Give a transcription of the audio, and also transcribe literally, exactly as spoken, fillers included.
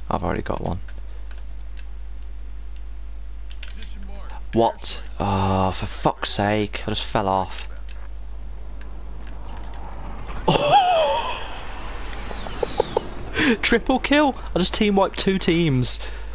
I've already got one. What? Oh, for fuck's sake, I just fell off. Triple kill! I just team wiped two teams.